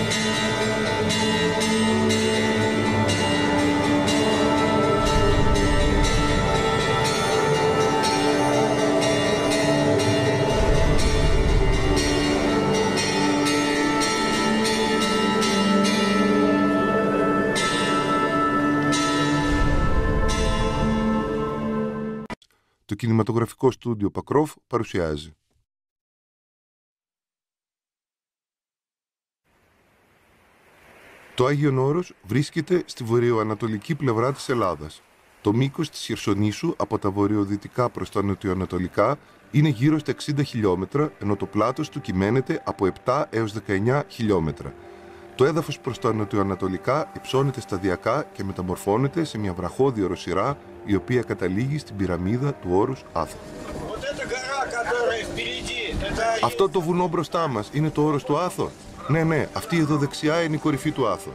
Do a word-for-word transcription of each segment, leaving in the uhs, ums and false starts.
Το κινηματογραφικό στούντιο Πακρόφ παρουσιάζει. Το Άγιον Όρος βρίσκεται στη βορειοανατολική πλευρά της Ελλάδας. Το μήκος της Χερσονήσου από τα βορειοδυτικά προς τα νοτιοανατολικά είναι γύρω στα εξήντα χιλιόμετρα, ενώ το πλάτος του κυμαίνεται από επτά έως δεκαεννιά χιλιόμετρα. Το έδαφος προς τα νοτιοανατολικά υψώνεται σταδιακά και μεταμορφώνεται σε μια βραχώδη οροσειρά, η οποία καταλήγει στην πυραμίδα του όρους Άθο. Αυτό το βουνό μπροστά μας είναι το όρος του Άθο. Ναι, ναι, αυτή εδώ δεξιά είναι η κορυφή του Άθο.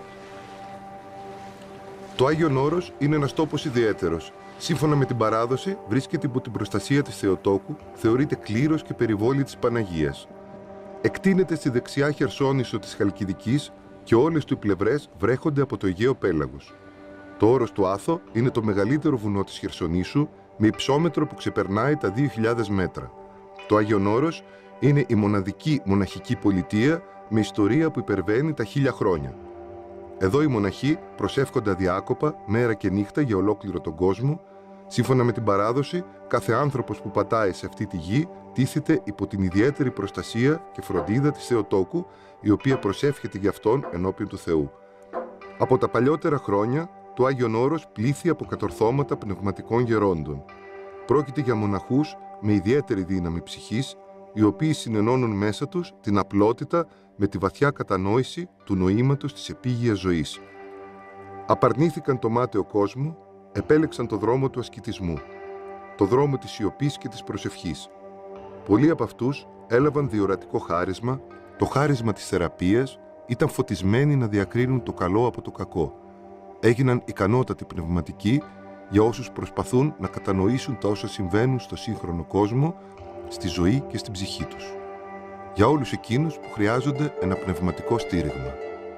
Το Άγιον Όρος είναι ένας τόπος ιδιαίτερος. Σύμφωνα με την παράδοση, βρίσκεται υπό την προστασία της Θεοτόκου, θεωρείται κλήρος και περιβόλη της Παναγίας. Εκτείνεται στη δεξιά Χερσόνησο της Χαλκιδικής και όλες του οι πλευρές βρέχονται από το Αιγαίο Πέλαγος. Το όρος του Άθο είναι το μεγαλύτερο βουνό της Χερσονήσου, με υψόμετρο που ξεπερνάει τα δύο χιλιάδες μέτρα. Το Άγιον Όρος είναι η μοναδική μοναχική πολιτεία με ιστορία που υπερβαίνει τα χίλια χρόνια. Εδώ οι μοναχοί προσεύχονται αδιάκοπα μέρα και νύχτα για ολόκληρο τον κόσμο. Σύμφωνα με την παράδοση, κάθε άνθρωπος που πατάει σε αυτή τη γη τίθεται υπό την ιδιαίτερη προστασία και φροντίδα της Θεοτόκου, η οποία προσεύχεται για αυτόν ενώπιον του Θεού. Από τα παλιότερα χρόνια, το Άγιον Όρος πλήθη από κατορθώματα πνευματικών γερόντων. Πρόκειται για μοναχούς με ιδιαίτερη δύναμη ψυχής, οι οποίοι συνενώνουν μέσα τους την απλότητα με τη βαθιά κατανόηση του νοήματος της επίγειας ζωής. Απαρνήθηκαν το μάταιο κόσμο, επέλεξαν το δρόμο του ασκητισμού, το δρόμο της σιωπής και της προσευχής. Πολλοί από αυτούς έλαβαν διορατικό χάρισμα, το χάρισμα της θεραπείας, ήταν φωτισμένοι να διακρίνουν το καλό από το κακό. Έγιναν ικανότατοι πνευματικοί για όσους προσπαθούν να κατανοήσουν τα όσα συμβαίνουν στο σύγχρονο κόσμο, στη ζωή και στην ψυχή τους. Για όλους εκείνους που χρειάζονται ένα πνευματικό στήριγμα.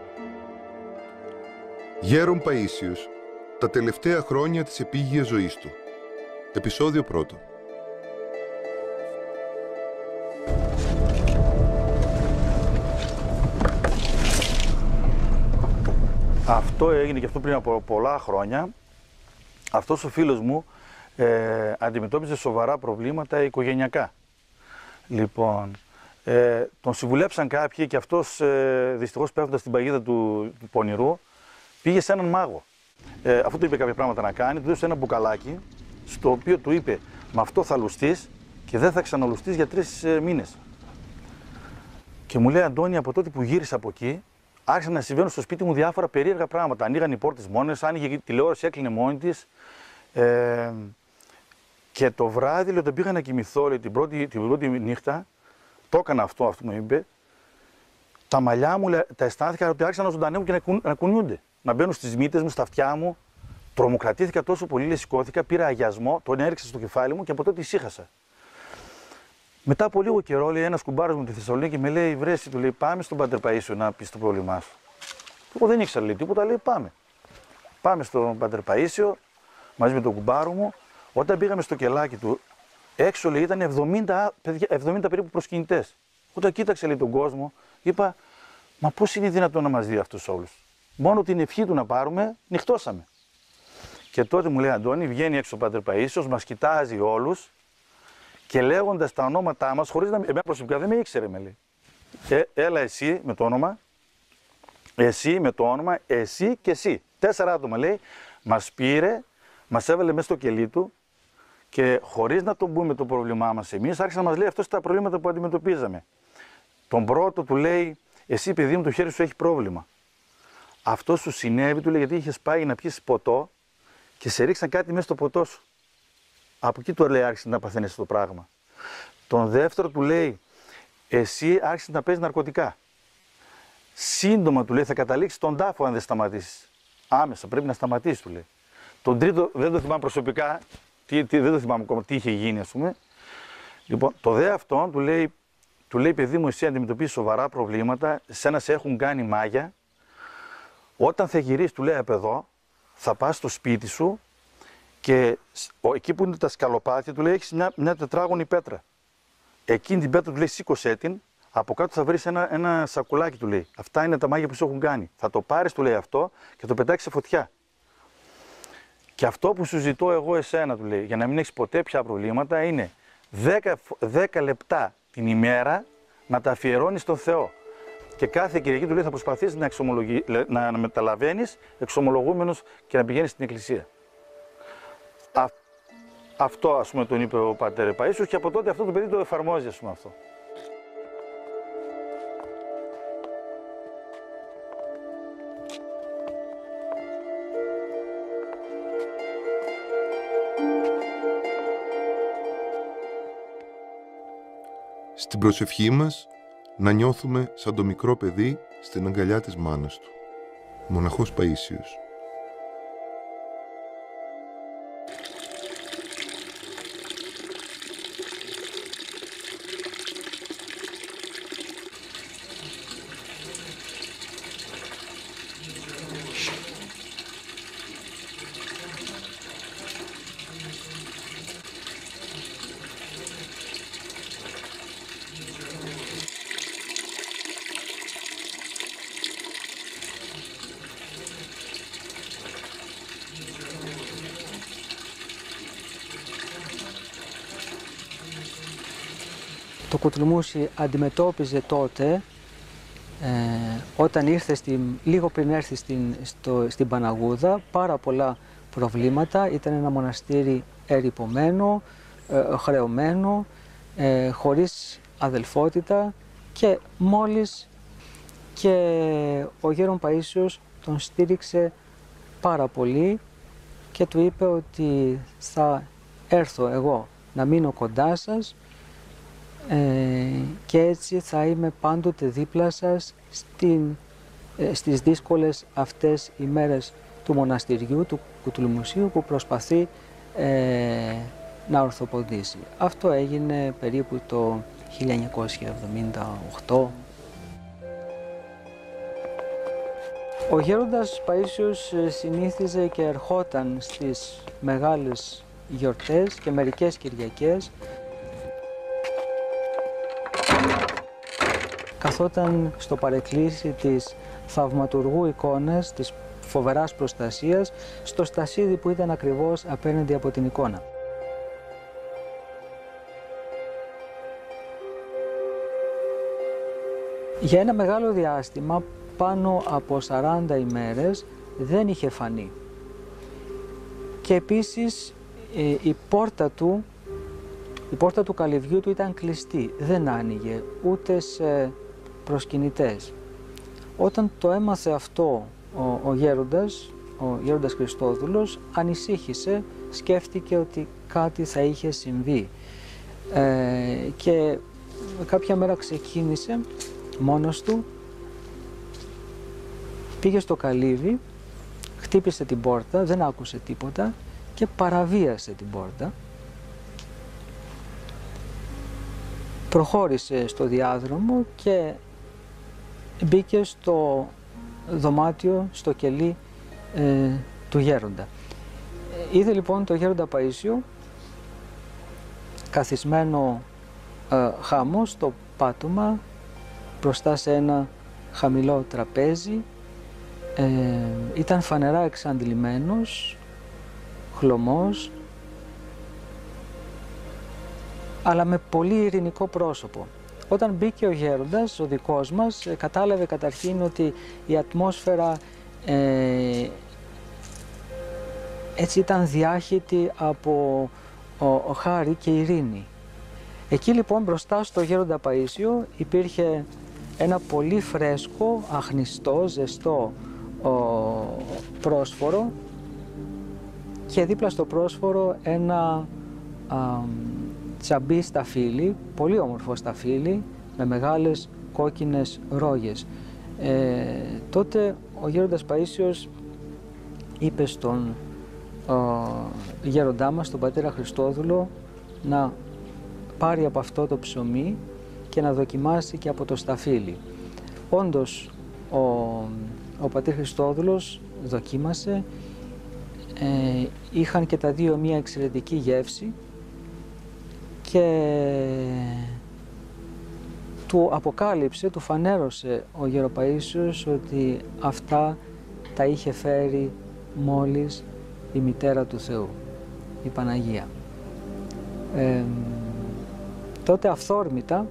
Γέρον Παΐσιος, τα τελευταία χρόνια της επίγειας ζωής του. Επεισόδιο πρώτο. Αυτό έγινε και αυτό πριν από πολλά χρόνια. Αυτός ο φίλος μου ε, αντιμετώπιζε σοβαρά προβλήματα οικογενειακά. Λοιπόν, ε, τον συμβουλέψαν κάποιοι και αυτός ε, δυστυχώς πέφτοντας στην παγίδα του, του πονηρού πήγε σε έναν μάγο. Ε, αφού του είπε κάποια πράγματα να κάνει, του έδωσε ένα μπουκαλάκι στο οποίο του είπε «Με αυτό θα λουστείς και δεν θα ξαναλουστείς για τρεις ε, μήνες». Και μου λέει «Αντώνη, από τότε που γύρισα από εκεί, άρχισαν να συμβαίνουν στο σπίτι μου διάφορα περίεργα πράγματα. Ανοίγαν οι πόρτες μόνες, άνοιγε η τηλεόραση, έκλεινε μόνη της. Ε, και το βράδυ, λέει, όταν πήγα να κοιμηθώ, λέει, την, πρώτη, την πρώτη νύχτα, το έκανα αυτό, αυτό μου είπε. Τα μαλλιά μου, λέει, τα αισθάνθηκα ότι άρχισαν να ζωντανεύουν και να, κουν, να κουνιούνται. Να μπαίνουν στις μύτες μου, στα αυτιά μου. Τρομοκρατήθηκα τόσο πολύ, λέει, σηκώθηκα, πήρα αγιασμό, τον έριξα στο κεφάλι μου και από τότε ησύχασα. Μετά από λίγο καιρό, λέει, ένας κουμπάρος μου τη Θεσσαλονίκη με λέει: Βρέσει, του λέει, πάμε στον Πάτερ Παΐσιο να πεις το πρόβλημά σου. Εγώ δεν ήξερα, λέει, τίποτα, λέει, πάμε. Πάμε στον Πάτερ Παΐσιο μαζί με τον κουμπάρο μου. Όταν πήγαμε στο κελάκι του, έξω, λέει, ήταν εβδομήντα, εβδομήντα περίπου προσκυνητές. Όταν κοίταξε, λέει, τον κόσμο, είπα: Μα πώς είναι δυνατόν να μας δει αυτούς όλους? Μόνο την ευχή του να πάρουμε, νυχτώσαμε. Και τότε μου λέει: Αντώνη, βγαίνει έξω ο Πάτερ Παΐσιος, μας κοιτάζει όλους. Και λέγοντας τα ονόματά μας, χωρίς να. Εμένα προσωπικά δεν με ήξερε, με λέει. Ε, έλα εσύ με το όνομα, εσύ με το όνομα, εσύ και εσύ. Τέσσερα άτομα, λέει, μας πήρε, μας έβαλε μέσα στο κελί του και χωρίς να τον πούμε το πρόβλημά μας εμείς, άρχισε να μας λέει αυτός τα προβλήματα που αντιμετωπίζαμε. Τον πρώτο του λέει: Εσύ, παιδί μου, το χέρι σου έχει πρόβλημα. Αυτό σου συνέβη, του λέει, γιατί είχες πάει να πιεις ποτό και σε ρίξαν κάτι μέσα στο ποτό σου. Από εκεί του λέει άρχισε να παθαίνεις αυτό το πράγμα. Τον δεύτερο του λέει: Εσύ άρχισε να παίζεις ναρκωτικά. Σύντομα, του λέει, θα καταλήξεις στον τάφο αν δεν σταματήσεις. Άμεσα πρέπει να σταματήσεις, του λέει. Τον τρίτο δεν το θυμάμαι προσωπικά, τι, τι, δεν το θυμάμαι ακόμα τι είχε γίνει, ας πούμε. Λοιπόν, το δε αυτόν του λέει: του λέει, παιδί μου, εσύ αντιμετωπίζεις σοβαρά προβλήματα, σένα σε έχουν κάνει μάγια. Όταν θα γυρίσεις, του λέει, από εδώ, θα πας στο σπίτι σου και εκεί που είναι τα σκαλοπάτια, του λέει, έχεις μια, μια τετράγωνη πέτρα. Εκείνη την πέτρα, του λέει, σήκωσέ την, από κάτω θα βρεις ένα, ένα σακουλάκι, του λέει. Αυτά είναι τα μάγια που σου έχουν κάνει. Θα το πάρεις, του λέει, αυτό και το πετάξεις σε φωτιά. Και αυτό που σου ζητώ εγώ εσένα, του λέει, για να μην έχεις ποτέ πια προβλήματα, είναι δέκα λεπτά την ημέρα να τα αφιερώνεις στον Θεό. Και κάθε Κυριακή, του λέει, θα προσπαθήσεις να, να, να μεταλαβαίνεις εξομολογούμενος και να πηγαίνεις στην εκκλησία. Α, αυτό, ας πούμε, τον είπε ο πατέρ Παΐσιος και από τότε αυτό το παιδί το εφαρμόζει, ας πούμε, αυτό. Στην προσευχή μας να νιώθουμε σαν το μικρό παιδί στην αγκαλιά της μάνας του. Μοναχός Παΐσιος. Το Κουτουλμούσι αντιμετώπιζε τότε, ε, όταν ήρθε στην, λίγο πριν έρθει στην, στο, στην Παναγούδα, πάρα πολλά προβλήματα. Ήταν ένα μοναστήρι ερειπωμένο, ε, χρεωμένο, ε, χωρίς αδελφότητα και μόλις και ο γέρον Παΐσιος τον στήριξε πάρα πολύ και του είπε ότι θα έρθω εγώ να μείνω κοντά σας Ε, και έτσι θα είμαι πάντοτε δίπλα σας στην, ε, στις δύσκολες αυτές οι μέρες του μοναστηριού, του Κουτουλμουσίου, που προσπαθεί ε, να ορθοποδήσει. Αυτό έγινε περίπου το χίλια εννιακόσια εβδομήντα οκτώ. Ο γέροντας Παΐσιος συνήθιζε και ερχόταν στις μεγάλες γιορτές και μερικές Κυριακές. Καθόταν στο παρεκκλήσι της θαυματουργού εικόνας, της φοβεράς προστασίας, στο στασίδι που ήταν ακριβώς απέναντι από την εικόνα. Για ένα μεγάλο διάστημα, πάνω από σαράντα ημέρες, δεν είχε φανεί. Και επίσης η πόρτα του, η πόρτα του καλυβιού του ήταν κλειστή, δεν άνοιγε ούτε σε προσκυνητές. Όταν το έμαθε αυτό ο, ο γέροντας, ο γέροντας Χριστόδουλος, ανησύχησε, σκέφτηκε ότι κάτι θα είχε συμβεί ε, και κάποια μέρα ξεκίνησε μόνος του, πήγε στο καλύβι, χτύπησε την πόρτα, δεν άκουσε τίποτα και παραβίασε την πόρτα. Προχώρησε στο διάδρομο και μπήκε στο δωμάτιο, στο κελί ε, του γέροντα. Είδε λοιπόν το γέροντα Παΐσιο καθισμένο ε, χάμω στο πάτωμα μπροστά σε ένα χαμηλό τραπέζι. Ε, ήταν φανερά εξαντλημένος, χλωμός, αλλά με πολύ ειρηνικό πρόσωπο. Όταν μπήκε ο γέροντας, ο δικός μας, κατάλαβε καταρχήν ότι η ατμόσφαιρα ε, έτσι ήταν διάχυτη από ο, ο χάρη και ειρήνη. Εκεί λοιπόν μπροστά στο γέροντα Παΐσιο υπήρχε ένα πολύ φρέσκο, αχνιστό, ζεστό ο, πρόσφορο και δίπλα στο πρόσφορο ένα α, τσαμπί σταφύλι, πολύ όμορφο σταφύλι, με μεγάλες κόκκινες ρόγες. Ε, τότε ο γέροντας Παΐσιος είπε στον ο, γέροντά μας, τον πατέρα Χριστόδουλο, να πάρει από αυτό το ψωμί και να δοκιμάσει και από το σταφύλι. Όντως, ο, ο πατήρ Χριστόδουλος δοκίμασε, ε, είχαν και τα δύο μία εξαιρετική γεύση και του αποκάλυψε, του φανέρωσε ο Γεροπαΐσιος ότι αυτά τα είχε φέρει μόλις η μητέρα του Θεού, η Παναγία. Ε, τότε αυθόρμητα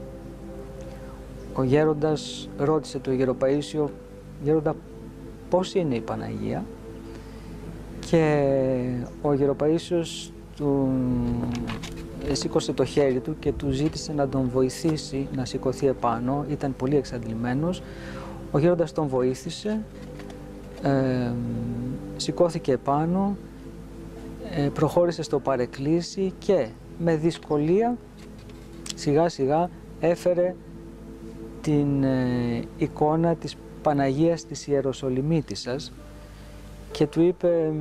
ο γέροντας ρώτησε τον Γεροπαΐσιο, «Γέροντα, πώς είναι η Παναγία?» Και ο Γεροπαΐσιος του σήκωσε το χέρι του και του ζήτησε να τον βοηθήσει να σηκωθεί επάνω. Ήταν πολύ εξαντλημένος. Ο γέροντας τον βοήθησε, ε, σηκώθηκε επάνω, ε, προχώρησε στο παρεκκλήσι και με δυσκολία σιγά σιγά έφερε την ε, εικόνα της Παναγίας της Ιεροσολυμίτισσας και του είπε,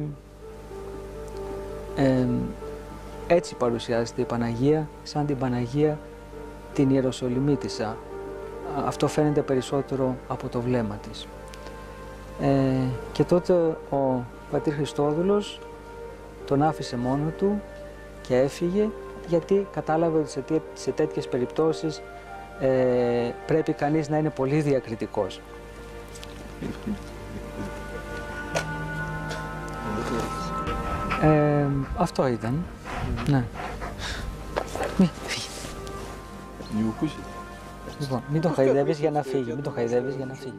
ε, έτσι παρουσιάζεται η Παναγία, σαν την Παναγία την Ιεροσολυμίτισσα. Αυτό φαίνεται περισσότερο από το βλέμμα της. Ε, και τότε ο πατήρ Χριστόδουλος τον άφησε μόνο του και έφυγε, γιατί κατάλαβε ότι σε, σε τέτοιες περιπτώσεις ε, πρέπει κανείς να είναι πολύ διακριτικός. Ε, αυτό ήταν. Ναι. Μη, φύγει. Λοιπόν, μην το χαϊδεύεις για να φύγει, μην το χαϊδεύεις για να φύγει.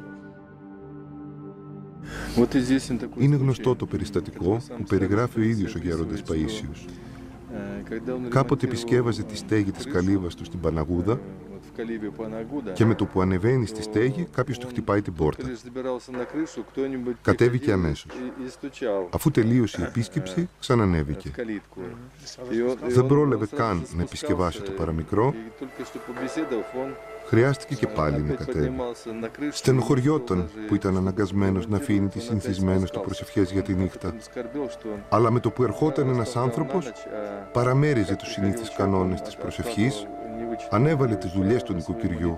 Είναι γνωστό το περιστατικό που περιγράφει ο ίδιος ο γέροντας Παΐσιος. Κάποτε επισκέβαζε τη στέγη της καλύβας του στην Παναγούδα και με το που ανεβαίνει στη στέγη κάποιος του χτυπάει την πόρτα. Κατέβηκε αμέσως. Αφού τελείωσε η επίσκεψη, ξανανέβηκε. Δεν πρόλαβε καν να επισκευάσει το παραμικρό. Χρειάστηκε και πάλι να κατέβει. Στενοχωριόταν που ήταν αναγκασμένος να αφήνει τις συνηθισμένες του προσευχές για τη νύχτα. Αλλά με το που ερχόταν ένας άνθρωπος, παραμέριζε τους συνήθεις κανόνες της προσευχής, ανέβαλε τις δουλειές του νοικοκυριού.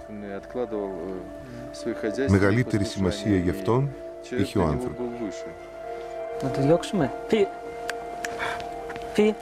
Μεγαλύτερη σημασία γι' αυτόν είχε ο άνθρωπος. Να το διώξουμε. Φύγε. Φύγε.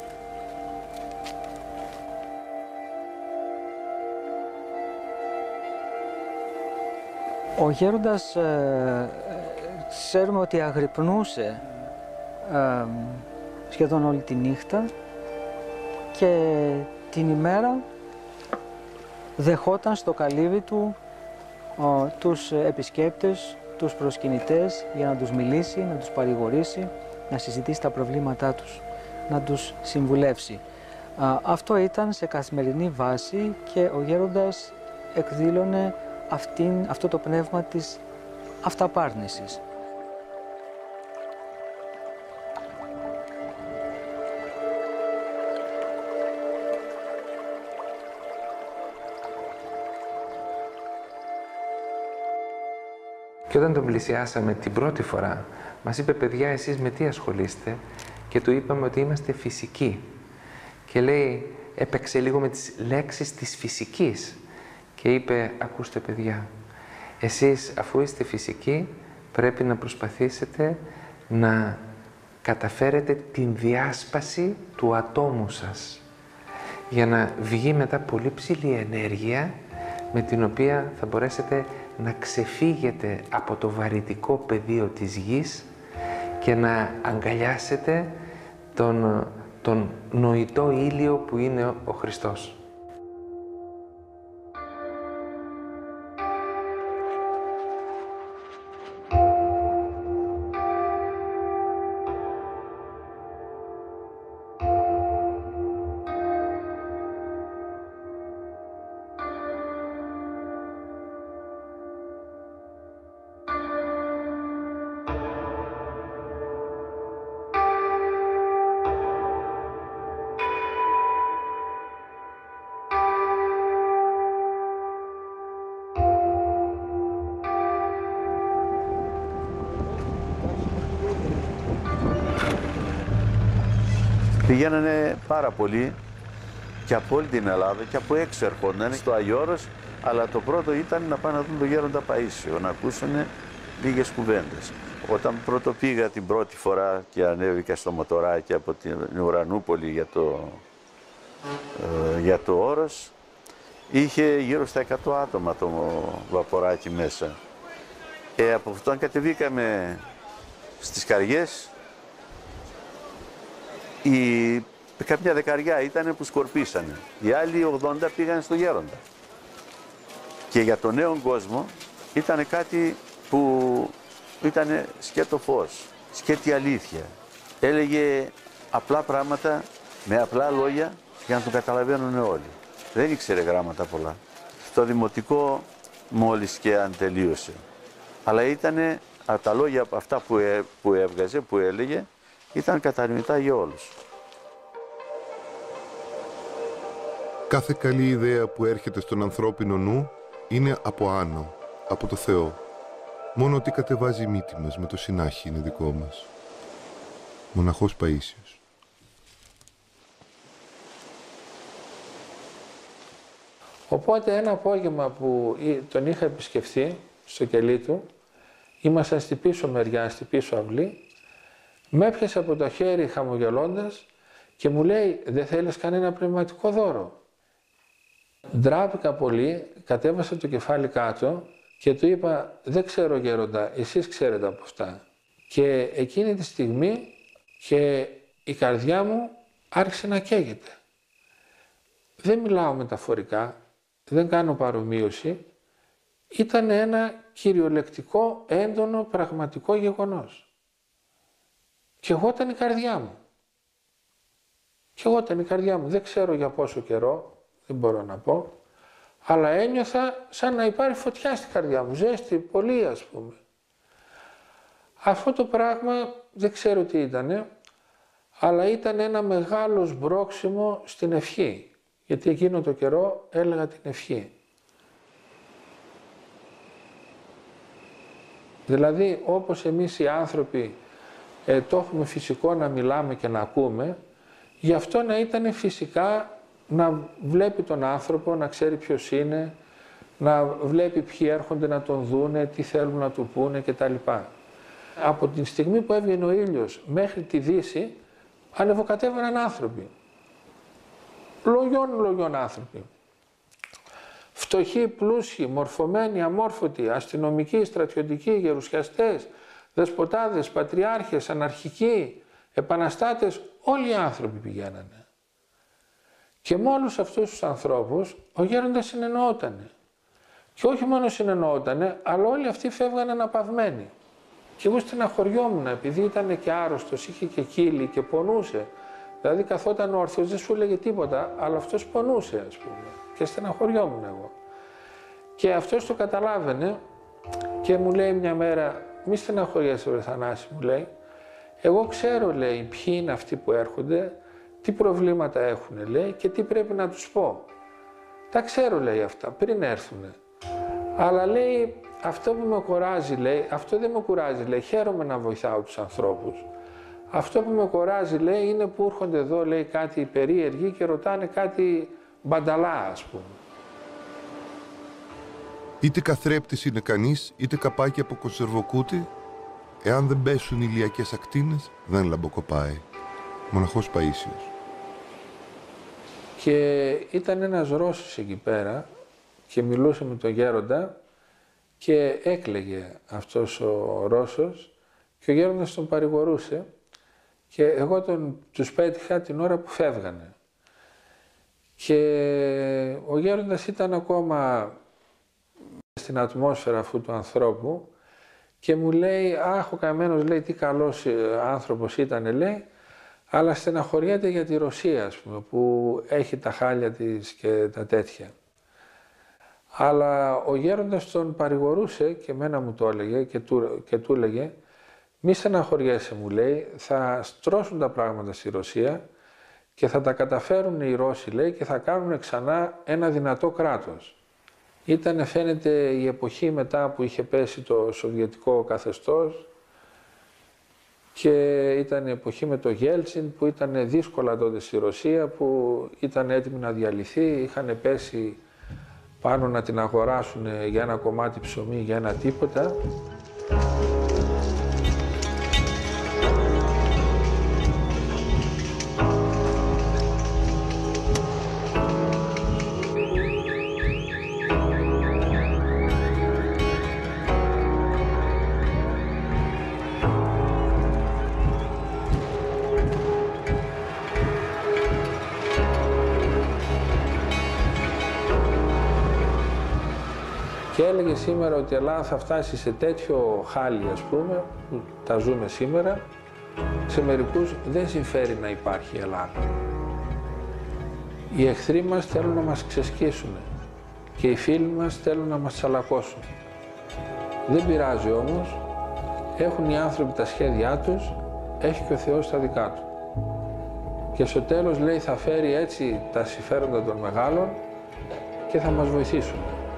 Ο γέροντας, ε, ξέρουμε ότι αγρυπνούσε ε, σχεδόν όλη τη νύχτα και την ημέρα δεχόταν στο καλύβι του ο, τους επισκέπτες, τους προσκυνητές για να τους μιλήσει, να τους παρηγορήσει, να συζητήσει τα προβλήματά τους, να τους συμβουλεύσει. Α, αυτό ήταν σε καθημερινή βάση και ο γέροντας εκδήλωνε αυτήν, αυτό το πνεύμα της αυταπάρνησης. Και όταν τον πλησιάσαμε την πρώτη φορά, μας είπε, παιδιά, εσείς με τι ασχολείστε? Και του είπαμε ότι είμαστε φυσικοί. Και λέει, έπαιξε λίγο με τις λέξεις της φυσικής. Και είπε, ακούστε παιδιά, εσείς αφού είστε φυσικοί, πρέπει να προσπαθήσετε να καταφέρετε την διάσπαση του ατόμου σας, για να βγει μετά πολύ ψηλή ενέργεια, με την οποία θα μπορέσετε να ξεφύγετε από το βαρυτικό πεδίο της γης και να αγκαλιάσετε τον, τον νοητό ήλιο που είναι ο Χριστός. Πηγαίνανε πάρα πολύ και από όλη την Ελλάδα και από έξω ερχόντανε στο Άγιο Όρος, αλλά το πρώτο ήταν να πάνε να δουν τον Γέροντα Παΐσιο, να ακούσουν λίγες κουβέντες. Όταν πρώτο πήγα την πρώτη φορά και ανέβηκα στο μοτοράκι από την Ουρανούπολη για το, ε, για το Όρος, είχε γύρω στα εκατό άτομα το βαποράκι μέσα. Ε, από αυτό κατεβήκαμε στις Καριές, η, κάποια δεκαριά ήταν που σκορπίσανε. Οι άλλοι ογδόντα πήγαν στο Γέροντα. Και για τον νέο κόσμο ήταν κάτι που ήταν σκέτο φως, σκέτη αλήθεια. Έλεγε απλά πράγματα με απλά λόγια για να το καταλαβαίνουν όλοι. Δεν ήξερε γράμματα πολλά. Στο δημοτικό μόλις και αν τελείωσε. Αλλά ήταν τα λόγια αυτά που, έ, που έβγαζε, που έλεγε, ήταν κατανοητά για όλους. Κάθε καλή ιδέα που έρχεται στον ανθρώπινο νου είναι από άνω, από το Θεό. Μόνο ότι κατεβάζει η μύτη μας με το συνάχι είναι δικό μας. Μοναχός Παΐσιος. Οπότε ένα απόγευμα που τον είχα επισκεφθεί στο κελί του, ήμασταν στη πίσω μεριά, στη πίσω αυλή, με έπιασε από το χέρι χαμογελώντας και μου λέει «Δεν θέλεις κανένα πνευματικό δώρο?» Ντράπηκα πολύ, κατέβασα το κεφάλι κάτω και του είπα «Δεν ξέρω γέροντα, εσείς ξέρετε από αυτά». Και εκείνη τη στιγμή και η καρδιά μου άρχισε να καίγεται. Δεν μιλάω μεταφορικά, δεν κάνω παρομοίωση. Ήταν ένα κυριολεκτικό, έντονο, πραγματικό γεγονός. Και εγώ ήταν η καρδιά μου. Και εγώ ήταν η καρδιά μου. Δεν ξέρω για πόσο καιρό, δεν μπορώ να πω, αλλά ένιωθα σαν να υπάρχει φωτιά στην καρδιά μου, ζέστη, πολύ ας πούμε. Αυτό το πράγμα δεν ξέρω τι ήτανε, αλλά ήταν ένα μεγάλο σμπρόξιμο στην ευχή, γιατί εκείνο το καιρό έλεγα την ευχή. Δηλαδή, όπως εμείς οι άνθρωποι ε, το έχουμε φυσικό να μιλάμε και να ακούμε, γι' αυτό να ήταν φυσικά να βλέπει τον άνθρωπο, να ξέρει ποιος είναι, να βλέπει ποιοι έρχονται να τον δούνε, τι θέλουν να του πούνε κτλ. Από την στιγμή που έβγαινε ο ήλιος μέχρι τη δύση, ανεβοκατέβαιναν άνθρωποι. Λογιών, λογιών άνθρωποι. Φτωχοί, πλούσιοι, μορφωμένοι, αμόρφωτοι, αστυνομικοί, στρατιωτικοί, γερουσιαστές, δεσποτάδες, πατριάρχες, αναρχικοί, επαναστάτες, όλοι οι άνθρωποι πηγαίνανε. Και με όλους αυτούς τους ανθρώπους ο γέροντας συνεννοότανε. Και όχι μόνο συνεννοότανε, αλλά όλοι αυτοί φεύγανε αναπαυμένοι. Και εγώ στεναχωριόμουν, επειδή ήταν και άρρωστος, είχε και κύλι και πονούσε. Δηλαδή καθόταν όρθιος, δεν σου έλεγε τίποτα, αλλά αυτός πονούσε, ας πούμε. Και στεναχωριόμουν εγώ. Και αυτός το καταλάβαινε και μου λέει μια μέρα, μη στεναχωριέσαι βρε Θανάση, μου λέει. Εγώ ξέρω, λέει, ποιοι είναι αυτοί που έρχονται, τι προβλήματα έχουν, λέει, και τι πρέπει να τους πω. Τα ξέρω, λέει, αυτά, πριν έρθουνε. Αλλά, λέει, αυτό που με κουράζει, λέει, αυτό δεν με κουράζει, λέει, χαίρομαι να βοηθάω τους ανθρώπους. Αυτό που με κουράζει, λέει, είναι που έρχονται εδώ, λέει, κάτι περίεργοι και ρωτάνε κάτι μπανταλά, ας πούμε. Είτε καθρέπτης είναι κανείς, είτε καπάκι από κονσερβοκούτι, εάν δεν πέσουν ηλιακές ακτίνες, δεν λαμποκοπάει. Μοναχός Παΐσιος. Και ήταν ένας Ρώσος εκεί πέρα και μιλούσε με τον γέροντα και έκλαιγε αυτός ο Ρώσος και ο γέροντας τον παρηγορούσε και εγώ τον, τους πέτυχα την ώρα που φεύγανε. Και ο γέροντας ήταν ακόμα στην ατμόσφαιρα αυτού του ανθρώπου και μου λέει, αχ, ο καημένος, λέει, τι καλός άνθρωπος ήταν, λέει, αλλά στεναχωριέται για τη Ρωσία, ας πούμε, που έχει τα χάλια της και τα τέτοια. Αλλά ο γέροντας τον παρηγορούσε και εμένα μου το έλεγε και του, και του έλεγε, μη στεναχωριέσαι, μου λέει, θα στρώσουν τα πράγματα στη Ρωσία και θα τα καταφέρουν οι Ρώσοι, λέει, και θα κάνουν ξανά ένα δυνατό κράτος. Ήταν, φαίνεται, η εποχή μετά που είχε πέσει το σοβιετικό καθεστώς και ήταν η εποχή με το Γέλτσιν που ήταν δύσκολα τότε στη Ρωσία, που ήταν έτοιμη να διαλυθεί, είχαν πέσει πάνω να την αγοράσουν για ένα κομμάτι ψωμί, για ένα τίποτα. Και έλεγε σήμερα ότι η Ελλάδα θα φτάσει σε τέτοιο χάλι, ας πούμε, που τα ζούμε σήμερα. Σε μερικούς δεν συμφέρει να υπάρχει η Ελλάδα. Οι εχθροί μας θέλουν να μας ξεσκίσουν και οι φίλοι μας θέλουν να μας τσαλακώσουν. Δεν πειράζει όμως, έχουν οι άνθρωποι τα σχέδιά τους, έχει και ο Θεός τα δικά του. Και στο τέλος λέει θα φέρει έτσι τα συμφέροντα των μεγάλων και θα μας βοηθήσουν.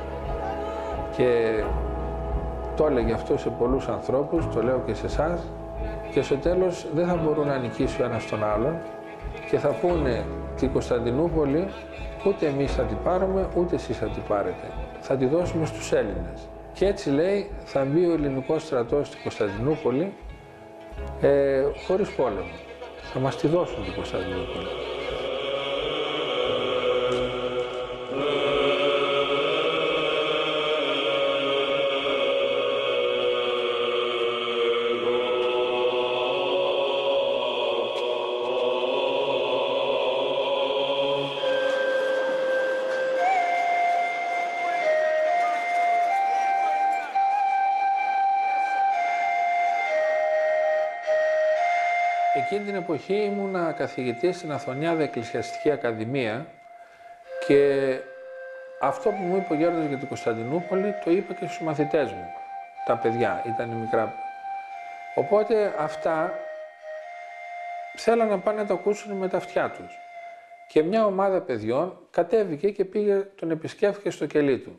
Και το έλεγε αυτό σε πολλούς ανθρώπους, το λέω και σε εσάς, και στο τέλος δεν θα μπορούν να νικήσει ο ένας τον άλλον και θα πούνε την Κωνσταντινούπολη ούτε εμείς θα την πάρουμε, ούτε εσείς θα την πάρετε. Θα τη δώσουμε στους Έλληνες. Και έτσι λέει θα μπει ο ελληνικός στρατός στην Κωνσταντινούπολη ε, χωρίς πόλεμο. Θα μας τη δώσουν την Κωνσταντινούπολη. Εκείνη την εποχή ήμουνα καθηγητής στην Αθωνιάδα Εκκλησιαστική Ακαδημία και αυτό που μου είπε ο Γέροντας για την Κωνσταντινούπολη το είπα και στους μαθητές μου, τα παιδιά, ήταν μικρά. Οπότε αυτά θέλαν να πάνε να το ακούσουν με τα αυτιά τους. Και μια ομάδα παιδιών κατέβηκε και πήγε, τον επισκέφθηκε στο κελί του.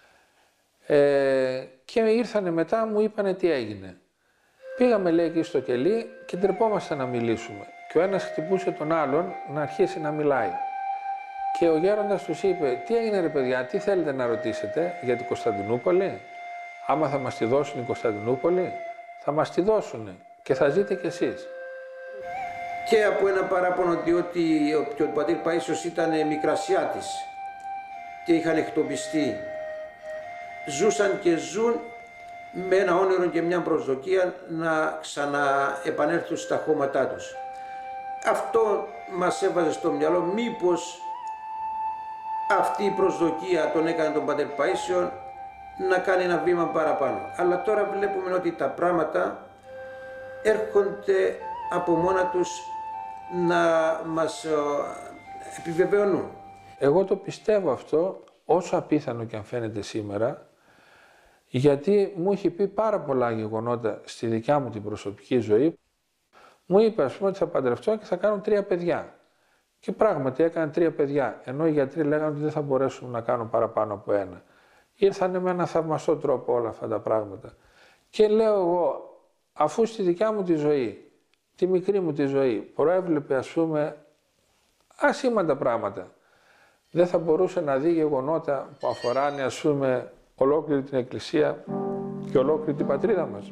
Ε, και ήρθανε μετά, μου είπανε τι έγινε. Πήγαμε, λέει, εκεί στο κελί και ντρεπόμασταν να μιλήσουμε. Και ο ένας χτυπούσε τον άλλον να αρχίσει να μιλάει. Και ο γέροντας τους είπε, τι έγινε ρε παιδιά, τι θέλετε να ρωτήσετε για την Κωνσταντινούπολη? Άμα θα μας τη δώσουν την Κωνσταντινούπολη, θα μας τη δώσουν και θα ζείτε κι εσείς. Και από ένα παράπονο ότι ο πατήρ Παΐσιος ήταν Μικρασιάτης και είχαν εκτοπιστεί. Ζούσαν και ζουν με ένα όνειρο και μια προσδοκία να ξαναεπανέλθουν στα χώματά τους. Αυτό μας έβαζε στο μυαλό, μήπως αυτή η προσδοκία τον έκανε τον πατήρ Παΐσιο να κάνει ένα βήμα παραπάνω. Αλλά τώρα βλέπουμε ότι τα πράγματα έρχονται από μόνα τους να μας επιβεβαιώνουν. Εγώ το πιστεύω αυτό, όσο απίθανο και αν φαίνεται σήμερα, γιατί μου είχε πει πάρα πολλά γεγονότα στη δικιά μου την προσωπική ζωή. Μου είπε, ας πούμε, ότι θα παντρευτώ και θα κάνω τρία παιδιά. Και πράγματι έκανα τρία παιδιά, ενώ οι γιατροί λέγανε ότι δεν θα μπορέσουν να κάνουν παραπάνω από ένα. Ήρθανε με ένα θαυμαστό τρόπο όλα αυτά τα πράγματα. Και λέω εγώ, αφού στη δικιά μου τη ζωή, τη μικρή μου τη ζωή, προέβλεπε, ας πούμε, ασήμαντα πράγματα, δεν θα μπορούσε να δει γεγονότα που αφοράνε, ας πούμε, ολόκληρη την Εκκλησία και ολόκληρη την πατρίδα μας.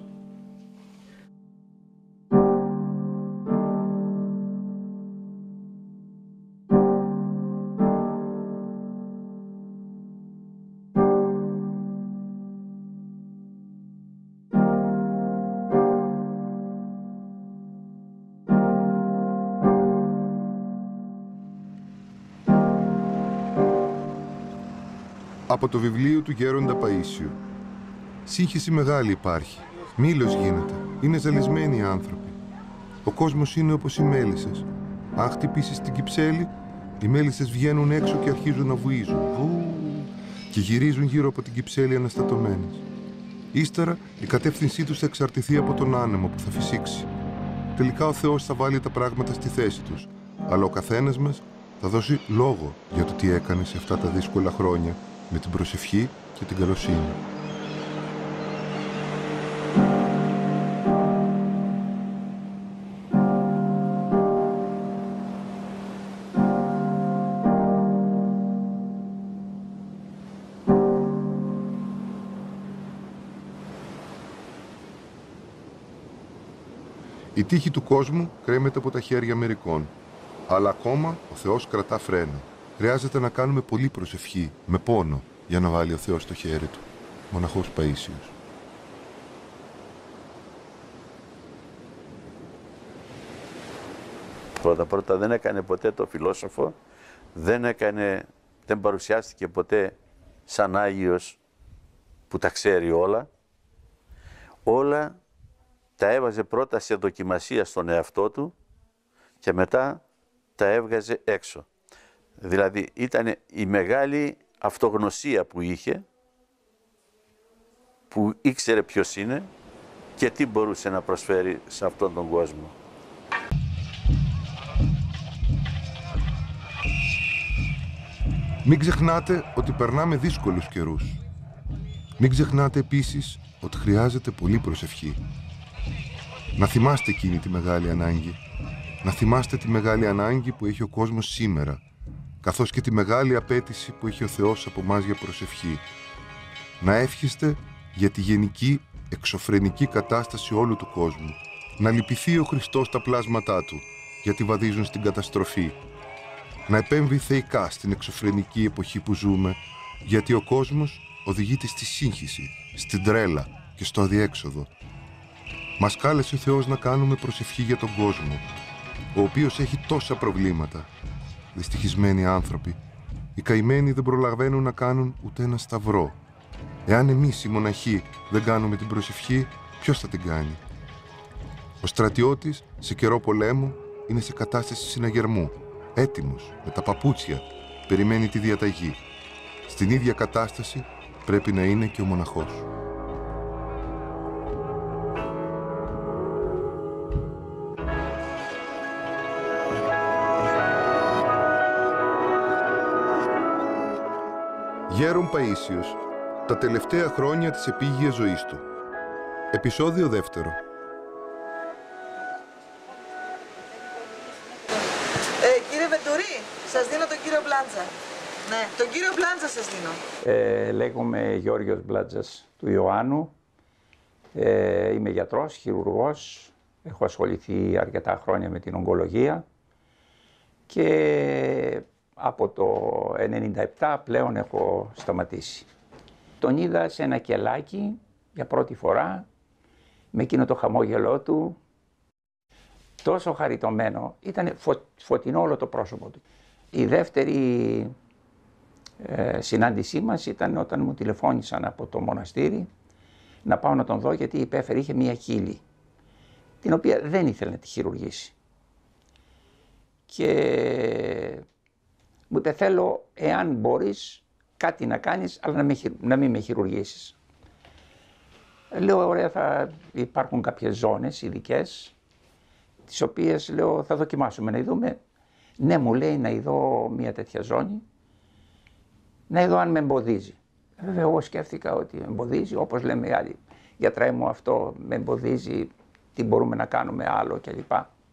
Από το βιβλίο του Γέροντα Παΐσιου. Σύγχυση μεγάλη υπάρχει. Μήλος γίνεται. Είναι ζαλισμένοι οι άνθρωποι. Ο κόσμος είναι όπως οι μέλισσες. Αν χτυπήσεις την κυψέλη, οι μέλισσες βγαίνουν έξω και αρχίζουν να βουίζουν. Βου, και γυρίζουν γύρω από την κυψέλη αναστατωμένες. Ύστερα, η κατεύθυνσή τους θα εξαρτηθεί από τον άνεμο που θα φυσήξει. Τελικά ο Θεός θα βάλει τα πράγματα στη θέση τους. Αλλά ο καθένας μας θα δώσει λόγο για το τι έκανε σε αυτά τα δύσκολα χρόνια, με την προσευχή και την καλοσύνη. Η τύχη του κόσμου κρέμεται από τα χέρια μερικών. Αλλά ακόμα ο Θεός κρατά φρένο. Χρειάζεται να κάνουμε πολύ προσευχή, με πόνο, για να βάλει ο Θεός το χέρι του. Μοναχός Παΐσιος. Πρώτα πρώτα δεν έκανε ποτέ το φιλόσοφο, δεν έκανε, δεν παρουσιάστηκε ποτέ σαν Άγιος που τα ξέρει όλα. Όλα τα έβαζε πρώτα σε δοκιμασία στον εαυτό του και μετά τα έβγαζε έξω. Δηλαδή ήταν η μεγάλη αυτογνωσία που είχε, που ήξερε ποιος είναι και τι μπορούσε να προσφέρει σε αυτόν τον κόσμο. Μην ξεχνάτε ότι περνάμε δύσκολους καιρούς. Μην ξεχνάτε επίσης ότι χρειάζεται πολύ προσευχή. Να θυμάστε εκείνη τη μεγάλη ανάγκη. Να θυμάστε τη μεγάλη ανάγκη που έχει ο κόσμος σήμερα, καθώς και τη μεγάλη απέτηση που έχει ο Θεός από εμάς για προσευχή. Να εύχεστε για τη γενική εξωφρενική κατάσταση όλου του κόσμου. Να λυπηθεί ο Χριστός τα πλάσματά του, γιατί βαδίζουν στην καταστροφή. Να επέμβει θεϊκά στην εξωφρενική εποχή που ζούμε, γιατί ο κόσμος οδηγείται στη σύγχυση, στην τρέλα και στο αδιέξοδο. Μας κάλεσε ο Θεός να κάνουμε προσευχή για τον κόσμο, ο οποίος έχει τόσα προβλήματα. Δυστυχισμένοι άνθρωποι, οι καημένοι δεν προλαβαίνουν να κάνουν ούτε ένα σταυρό. Εάν εμείς οι μοναχοί δεν κάνουμε την προσευχή, ποιος θα την κάνει? Ο στρατιώτης σε καιρό πολέμου είναι σε κατάσταση συναγερμού, έτοιμος, με τα παπούτσια, περιμένει τη διαταγή. Στην ίδια κατάσταση πρέπει να είναι και ο μοναχός. Γέρον Παΐσιος, τα τελευταία χρόνια της επίγειας ζωής του. Επεισόδιο δεύτερο. Ε, κύριε Βεντουρή, σας δίνω τον κύριο Μπλάντζα. Ναι, τον κύριο Μπλάντζα σας δίνω. Ε, λέγομαι Γιώργος Μπλάντζας του Ιωάννου. Ε, είμαι γιατρός, χειρουργός. Έχω ασχοληθεί αρκετά χρόνια με την ογκολογία. Και από το ενενήντα επτά πλέον έχω σταματήσει. Τον είδα σε ένα κελάκι για πρώτη φορά, με εκείνο το χαμόγελό του, τόσο χαριτωμένο, ήταν φω, φωτεινό όλο το πρόσωπο του. Η δεύτερη ε, συνάντησή μας ήταν όταν μου τηλεφώνησαν από το μοναστήρι να πάω να τον δω, γιατί υπέφερε, είχε μία χείλη, την οποία δεν ήθελε να τη χειρουργήσει. Και μου είπε, θέλω, εάν μπορείς, κάτι να κάνεις, αλλά να, με, να μην με χειρουργήσεις. Λέω, ωραία, θα υπάρχουν κάποιες ζώνες ειδικές, τις οποίες, λέω, θα δοκιμάσουμε να δούμε. Ναι, μου λέει, να ειδώ μια τέτοια ζώνη, να ειδώ αν με εμποδίζει. Βέβαια, εγώ σκέφτηκα ότι εμποδίζει, όπως λέμε οι άλλοι. Γιατρέ μου, αυτό με εμποδίζει, τι μπορούμε να κάνουμε άλλο κλπ.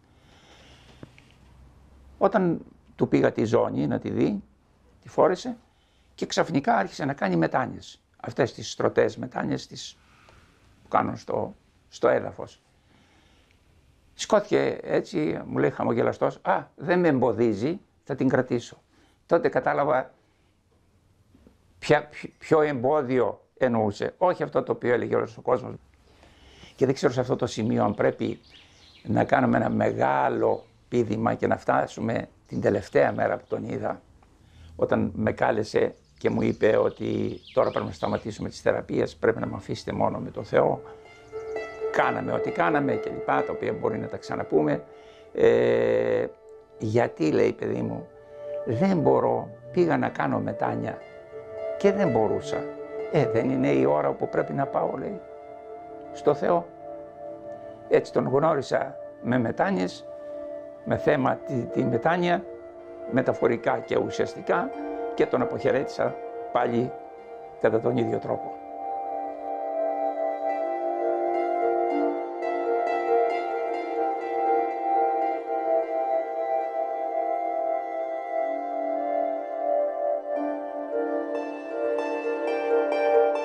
Όταν του πήγα τη ζώνη να τη δει, τη φόρεσε και ξαφνικά άρχισε να κάνει μετάνοιες. Αυτές τις στρωτές μετάνοιες τις που κάνουν στο, στο έδαφος. Σκόθηκε έτσι, μου λέει χαμογελαστός, α, δεν με εμποδίζει, θα την κρατήσω. Τότε κατάλαβα ποια, ποιο εμπόδιο εννοούσε. Όχι αυτό το οποίο έλεγε όλος ο κόσμος. Και δεν ξέρω σε αυτό το σημείο αν πρέπει να κάνουμε ένα μεγάλο πήδημα και να φτάσουμε την τελευταία μέρα που τον είδα, όταν με κάλεσε και μου είπε ότι τώρα πρέπει να σταματήσουμε τις θεραπείες, πρέπει να με αφήσετε μόνο με το Θεό. Κάναμε ό,τι κάναμε και λοιπά, τα οποία μπορεί να τα ξαναπούμε. Ε, γιατί, λέει, παιδί μου, δεν μπορώ, πήγα να κάνω μετάνια και δεν μπορούσα. Ε, δεν είναι η ώρα που πρέπει να πάω, λέει, στο Θεό. Έτσι τον γνώρισα με μετάνιες, με θέμα τη, τη μετάνοια, μεταφορικά και ουσιαστικά, και τον αποχαιρέτησα πάλι κατά τον ίδιο τρόπο.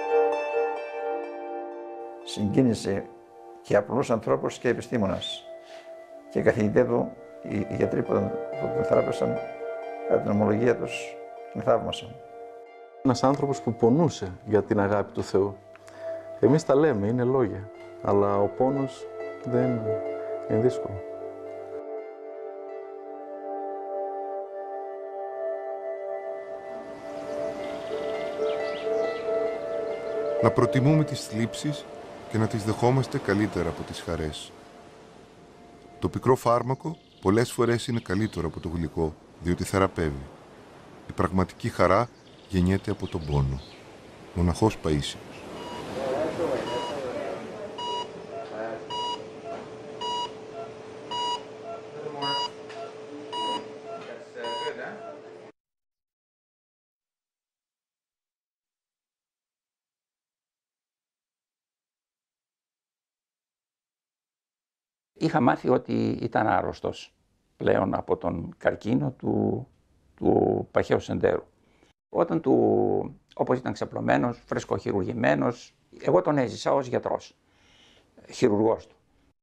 Συγκίνησε και απλός ανθρώπους και επιστήμονας. Και οι καθηγητές του, οι γιατροί που τον, που τον θεράπευσαν, κατά την ομολογία τους, τον θαύμασαν. Ένας άνθρωπος που πονούσε για την αγάπη του Θεού. Εμείς τα λέμε, είναι λόγια, αλλά ο πόνος δεν είναι δύσκολο. Να προτιμούμε τις θλίψεις και να τις δεχόμαστε καλύτερα από τις χαρές. Το πικρό φάρμακο πολλές φορές είναι καλύτερο από το γλυκό, διότι θεραπεύει. Η πραγματική χαρά γεννιέται από τον πόνο. Μοναχός Παΐσιος. Είχα μάθει ότι ήταν άρρωστος πλέον από τον καρκίνο του, του παχαίου σεντέρου. Όταν του, όπως ήταν ξαπλωμένος, φρεσκοχειρουργημένος, εγώ τον έζησα ως γιατρός, χειρουργός του.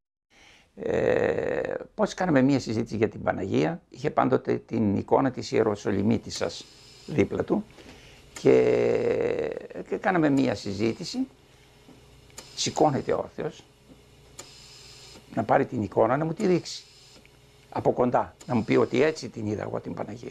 Ε, πώς κάναμε μία συζήτηση για την Παναγία, είχε πάντοτε την εικόνα της Ιεροσολυμίτισσας δίπλα του και, και κάναμε μία συζήτηση, σηκώνεται όρθιος, να πάρει την εικόνα να μου τη δείξει από κοντά, να μου πει ότι έτσι την είδα εγώ την Παναγία.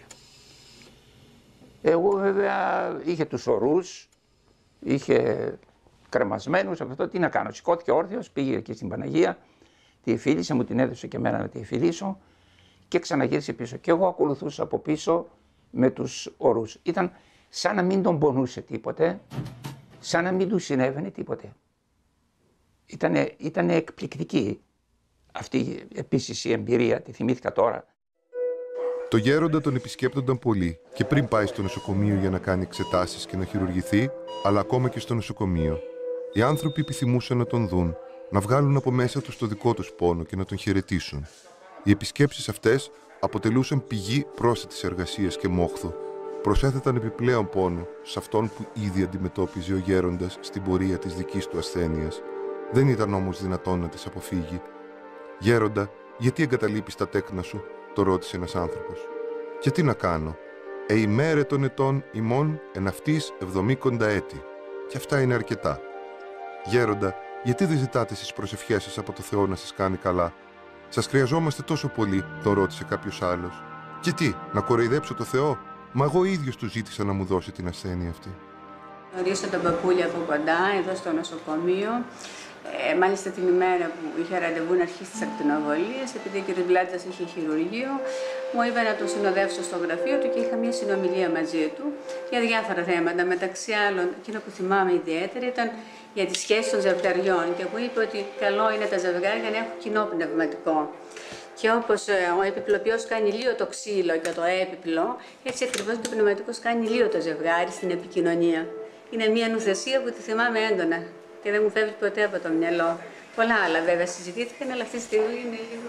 Εγώ βέβαια είχε τους ορούς, είχε κρεμασμένους, αυτό τι να κάνω. Σηκώθηκε όρθιος, πήγε εκεί στην Παναγία, τη φίλησε, μου την έδωσε και εμένα να τη φιλήσω και ξαναγύρισε πίσω. Και εγώ ακολουθούσα από πίσω με τους ορούς. Ήταν σαν να μην τον πονούσε τίποτε, σαν να μην του συνέβαινε τίποτε. Ήτανε, ήτανε εκπληκτική αυτή επίσης η εμπειρία, τη θυμήθηκα τώρα. Το γέροντα τον επισκέπτονταν πολύ και πριν πάει στο νοσοκομείο για να κάνει εξετάσεις και να χειρουργηθεί, αλλά ακόμα και στο νοσοκομείο. Οι άνθρωποι επιθυμούσαν να τον δουν, να βγάλουν από μέσα τους το δικό τους πόνο και να τον χαιρετήσουν. Οι επισκέψεις αυτές αποτελούσαν πηγή πρόσθετης εργασίας και μόχθου. Προσέθεταν επιπλέον πόνο σε αυτόν που ήδη αντιμετώπιζε ο γέροντας στην πορεία της δικής του ασθένειας. Δεν ήταν όμως δυνατόν να τις αποφύγει. «Γέροντα, γιατί εγκαταλείπεις τα τέκνα σου?» το ρώτησε ένας άνθρωπος. «Και τι να κάνω, εημέρε των ετών ημών εν αυτής εβδομήκοντα έτη. Και αυτά είναι αρκετά. Γέροντα, γιατί δεν ζητάτε στις προσευχές σας από το Θεό να σας κάνει καλά? Σας χρειαζόμαστε τόσο πολύ», τον ρώτησε κάποιος άλλος. «Και τι, να κοροϊδέψω το Θεό? Μα εγώ ίδιος του ζήτησα να μου δώσει την ασθένεια αυτή». Γνωρίσα τον παππούλη από κοντά, εδώ στο νοσοκομείο. Ε, μάλιστα την ημέρα που είχε ραντεβού να αρχίσει τις ακτινοβολίες, επειδή ο κ. Βλάντζας είχε χειρουργείο, μου είπε να τον συνοδεύσω στο γραφείο του και είχα μια συνομιλία μαζί του για διάφορα θέματα. Μεταξύ άλλων, εκείνο που θυμάμαι ιδιαίτερα ήταν για τις σχέσεις των ζευγαριών και μου είπε ότι καλό είναι τα ζευγάρια να έχουν κοινό πνευματικό. Και όπως ο επιπλοποιός κάνει λίγο το ξύλο και το έπιπλο, έτσι ακριβώς το πνευματικός κάνει λίγο το ζευγάρι στην επικοινωνία. Είναι μια νουθεσία που τη θυμάμαι έντονα και δεν μου φεύγει ποτέ από το μυαλό. Πολλά άλλα βέβαια συζητήθηκαν, αλλά αυτή τη στιγμή είναι λίγο.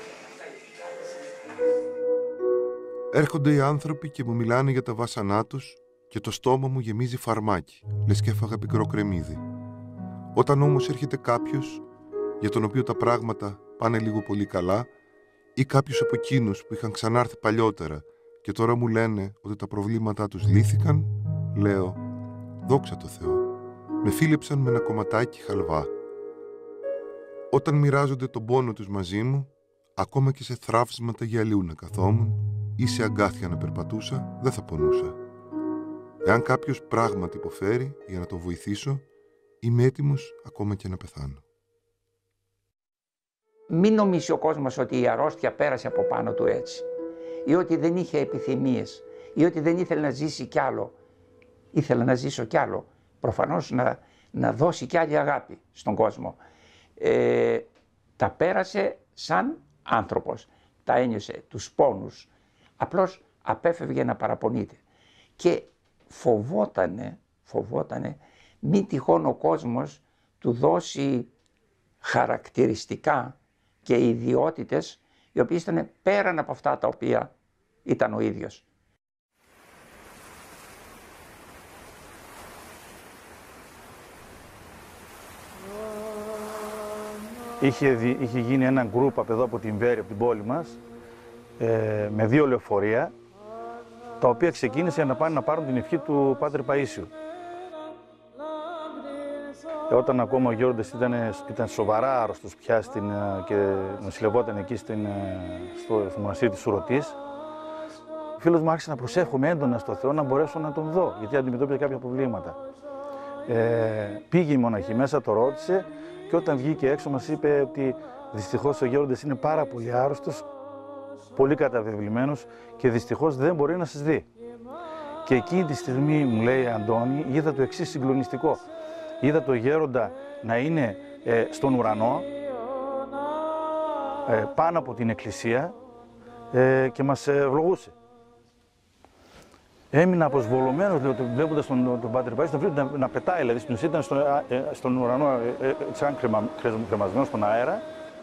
Έρχονται οι άνθρωποι και μου μιλάνε για τα βάσανά τους και το στόμα μου γεμίζει φαρμάκι, λες και έφαγα πικρό κρεμμύδι. Όταν όμως έρχεται κάποιος για τον οποίο τα πράγματα πάνε λίγο πολύ καλά ή κάποιος από εκείνους που είχαν ξανάρθει παλιότερα και τώρα μου λένε ότι τα προβλήματά τους λύθηκαν, λέω «Δόξα τω Θεώ». Με φίλεψαν με ένα κομματάκι χαλβά. Όταν μοιράζονται τον πόνο τους μαζί μου, ακόμα και σε θραύσματα γυαλιού να καθόμουν ή σε αγκάθια να περπατούσα, δεν θα πονούσα. Εάν κάποιος πράγματι υποφέρει για να τον βοηθήσω, είμαι έτοιμος ακόμα και να πεθάνω. Μην νομίσει ο κόσμος ότι η αρρώστια πέρασε από πάνω του έτσι, ή ότι δεν είχε επιθυμίες, ή ότι δεν ήθελε να ζήσει κι άλλο. Ήθελε να ζήσω κι άλλο. Προφανώς να, να δώσει κι άλλη αγάπη στον κόσμο. Ε, τα πέρασε σαν άνθρωπος. Τα ένιωσε τους πόνους. Απλώς απέφευγε να παραπονείται. Και φοβότανε, φοβότανε μη τυχόν ο κόσμος του δώσει χαρακτηριστικά και ιδιότητες οι οποίες ήταν πέραν από αυτά τα οποία ήταν ο ίδιος. είχε, δι, είχε γίνει ένα γκρουπ από εδώ από την Βέρη, από την πόλη μας, ε, με δύο λεωφορεία, τα οποία ξεκίνησαν να πάνε να πάρουν την ευχή του Πάτερ Παΐσιου. Ε, όταν ακόμα ο Γέροντας ήταν, ήταν σοβαρά άρρωστος πια στην, και νοσηλευόταν εκεί στην, στο, στο μοναστήρι της Σουρωτής, ο φίλος μου άρχισε να προσεύχομαι έντονα στο Θεό να μπορέσω να τον δω, γιατί αντιμετώπιζε κάποια προβλήματα. Ε, πήγε η μοναχή μέσα, το ρώτησε και όταν βγήκε έξω μας είπε ότι δυστυχώς ο Γέροντας είναι πάρα πολύ άρρωστος, πολύ καταβεβλημένος και δυστυχώς δεν μπορεί να σας δει. Και εκείνη τη στιγμή, μου λέει Αντώνη, είδα το εξής συγκλονιστικό. Είδα το Γέροντα να είναι ε, στον ουρανό, ε, πάνω από την εκκλησία ε, και μας ευλογούσε. Έμεινα αποσβολωμένος, βλέποντας τον, τον Πάτερ Παΐσιο να, να πετάει, δηλαδή στην ουσία ήταν στο, ε, στον ουρανό, ε, ε, σαν κρεμα, κρεμασμένο στον αέρα.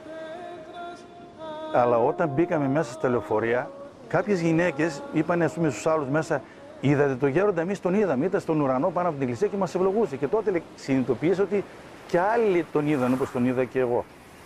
Αλλά όταν μπήκαμε μέσα στα λεωφορεία, κάποιες γυναίκες είπαν, ας πούμε, στους άλλους μέσα, είδατε το Γέροντα, εμείς τον είδαμε, ήταν στον ουρανό πάνω από την εκκλησία και μας ευλογούσε. Και τότε συνειδητοποίησα ότι και άλλοι τον είδαν όπως τον είδα και εγώ.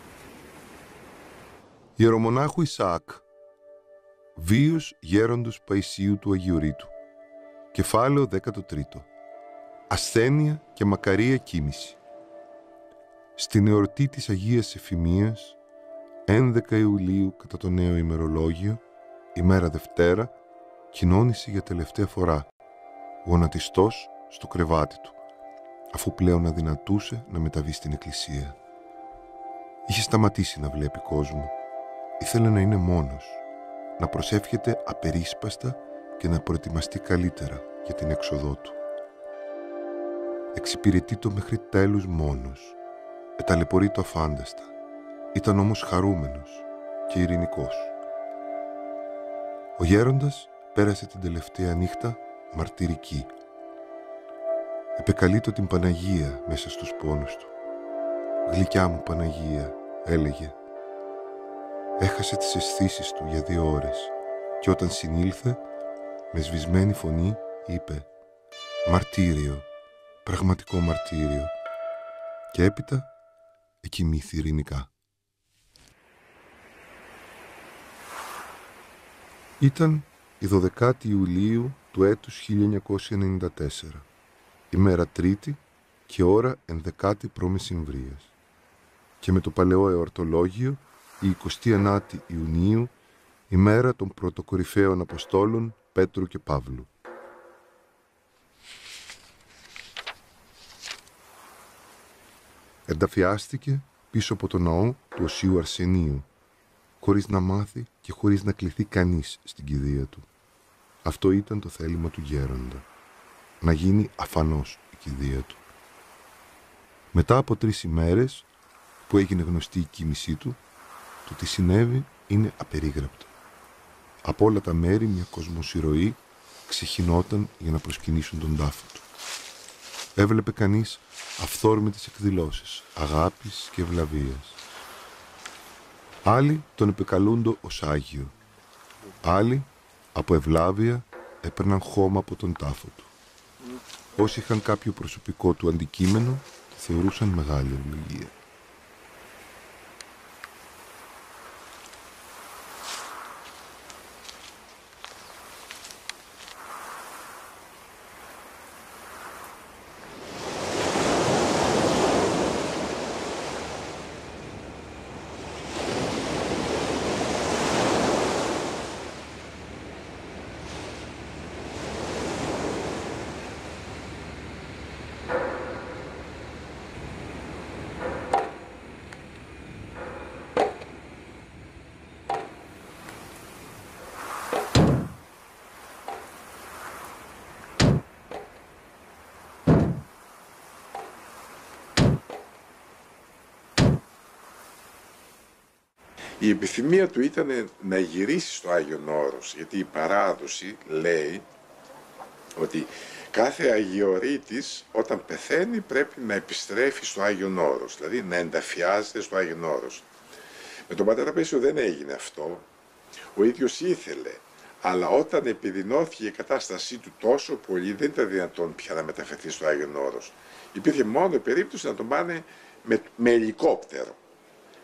Ιερομονάχου Ισαάκ, βίος γέροντος Παϊσίου του Αγιορείτου. Κεφάλαιο δέκατο τρίτο. Ασθένεια και μακαρία κοίμηση. Στην εορτή της Αγίας Εφημίας, ένδεκα Ιουλίου κατά το νέο ημερολόγιο, ημέρα Δευτέρα, κοινώνησε για τελευταία φορά, γονατιστός στο κρεβάτι του, αφού πλέον αδυνατούσε να μεταβεί στην εκκλησία. Είχε σταματήσει να βλέπει κόσμο. Ήθελε να είναι μόνος, να προσεύχεται απερίσπαστα και να προετοιμαστεί καλύτερα για την έξοδό του. Εξυπηρετεί το μέχρι τέλους μόνος. Εταλαιπωρεί το αφάνταστα. Ήταν όμως χαρούμενος και ειρηνικός. Ο γέροντας πέρασε την τελευταία νύχτα μαρτυρική. Επεκαλείτο την Παναγία μέσα στους πόνους του. «Γλυκιά μου Παναγία», έλεγε. Έχασε τις αισθήσεις του για δύο ώρες και όταν συνήλθε, με σβησμένη φωνή είπε «Μαρτύριο, πραγματικό μαρτύριο» και έπειτα εκοιμήθη ειρηνικά. Ήταν η δωδεκάτη Ιουλίου του έτους χίλια εννιακόσια ενενήντα τέσσερα, ημέρα Τρίτη και ώρα ενδεκάτη προμεσημβρίας. Και με το παλαιό εορτολόγιο, η εικοστή ενάτη Ιουνίου, ημέρα των πρωτοκορυφαίων Αποστόλων Πέτρου και Παύλου. Ενταφιάστηκε πίσω από το ναό του Οσίου Αρσενίου, χωρίς να μάθει και χωρίς να κληθεί κανείς στην κηδεία του. Αυτό ήταν το θέλημα του γέροντα, να γίνει αφανώς η κηδεία του. Μετά από τρεις ημέρες που έγινε γνωστή η κοίμησή του, το τι συνέβη είναι απερίγραπτο. Από όλα τα μέρη μια κοσμοσυρωή ξεχυνόταν για να προσκυνήσουν τον τάφο του. Έβλεπε κανείς αυθόρμητες εκδηλώσεις αγάπης και ευλαβίας. Άλλοι τον επεκαλούντο ως Άγιο. Άλλοι από ευλάβεια έπαιρναν χώμα από τον τάφο του. Όσοι είχαν κάποιο προσωπικό του αντικείμενο, τη θεωρούσαν μεγάλη ευλογία. Η επιθυμία του ήταν να γυρίσει στο Άγιον Όρος, γιατί η παράδοση λέει ότι κάθε Αγιορείτης όταν πεθαίνει πρέπει να επιστρέφει στο Άγιον Όρος, δηλαδή να ενταφιάζεται στο Άγιον Όρος. Με τον Πατέρα Παΐσιο δεν έγινε αυτό, ο ίδιος ήθελε, αλλά όταν επιδεινώθηκε η κατάστασή του τόσο πολύ δεν ήταν δυνατόν πια να μεταφερθεί στο Άγιον Όρος. Υπήρχε μόνο η περίπτωση να τον πάνε με, με ελικόπτερο.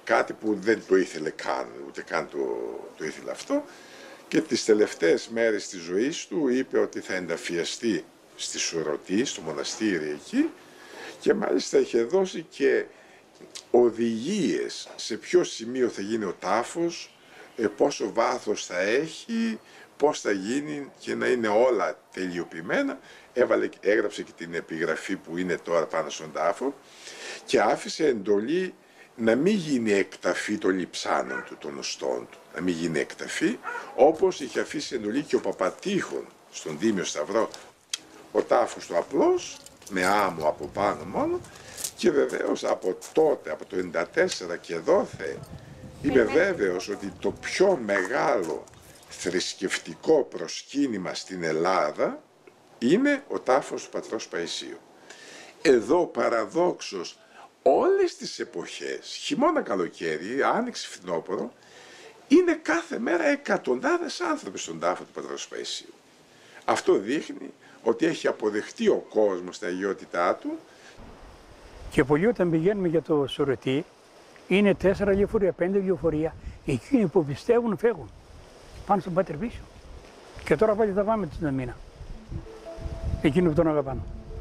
κάτι που δεν το ήθελε καν, ούτε καν το, το ήθελε αυτό, και τις τελευταίες μέρες της ζωής του είπε ότι θα ενταφιαστεί στη Σουρωτή, στο μοναστήρι εκεί, και μάλιστα είχε δώσει και οδηγίες σε ποιο σημείο θα γίνει ο τάφος, πόσο βάθος θα έχει, πώς θα γίνει και να είναι όλα τελειοποιημένα. Έβαλε, έγραψε και την επιγραφή που είναι τώρα πάνω στον τάφο και άφησε εντολή να μην γίνει εκταφή των λειψάνων του, των οστών του, να μην γίνει εκταφή, όπως είχε αφήσει εντολή και ο Παπατήχων στον Τίμιο Σταυρό, ο τάφος του απλός, με άμμο από πάνω μόνο, και βεβαίως από τότε, από το ενενήντα τέσσερα και δόθε, είμαι βέβαιος ότι το πιο μεγάλο θρησκευτικό προσκύνημα στην Ελλάδα είναι ο τάφος του πατρός Παϊσίου. Εδώ παραδόξως όλες τις εποχές, χειμώνα, καλοκαίρι, άνοιξη, φθινόπωρο, είναι κάθε μέρα εκατοντάδες άνθρωποι στον τάφο του πατρός Παϊσίου. Αυτό δείχνει ότι έχει αποδεχτεί ο κόσμος την αγιότητά του. Και πολλοί όταν πηγαίνουμε για το Σουρωτή, είναι τέσσερα λεωφορεία, πέντε λεωφορεία. Εκείνοι που πιστεύουν φεύγουν. Πάνε στον Πάτερ πίσω. Και τώρα πάλι θα πάμε την μήνα. Εκείνοι που τον αγαπάνε.